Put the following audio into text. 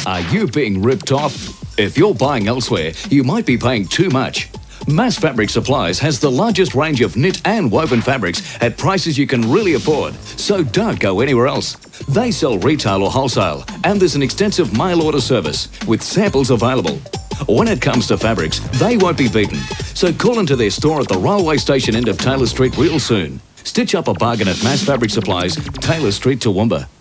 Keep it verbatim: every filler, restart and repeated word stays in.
Are you being ripped off? If you're buying elsewhere, you might be paying too much. Mass Fabric Supplies has the largest range of knit and woven fabrics at prices you can really afford, so don't go anywhere else. They sell retail or wholesale, and there's an extensive mail order service with samples available. When it comes to fabrics, they won't be beaten, so call into their store at the railway station end of Taylor Street real soon. Stitch up a bargain at Mass Fabric Supplies, Taylor Street, Toowoomba.